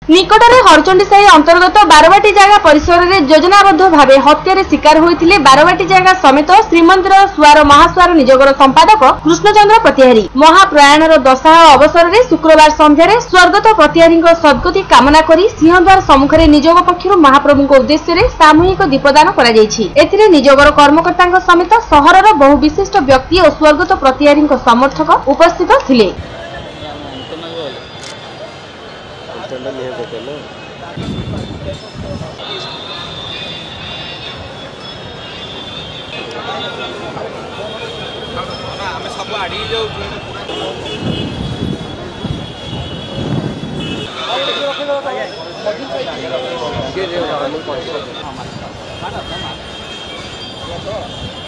निकटरे हरचंडीसाही अंतर्गत बारवाटी जागा परिसर में योजनाबद्ध भाव हत्यार शिकार होते बारवाटी जागा समेत श्रीमंदिर सुआर महासुआर निजोगर संपादक कृष्णचंद्र प्रतिहारी महाप्रयाणर दशा अवसर में शुक्रवार संध्यार स्वर्गत प्रतिहारी सद्गति कामना कर सिंहद्वार सम्मुखें निजोग पक्षर महाप्रभु उद्देश्य सामूहिक दीपदान कर निजोगर कर्मकर्ता समेत सहरर बहु विशिष्ट व्यक्ति और स्वर्गत प्रतिहारी समर्थक उपस्थित थिले। सब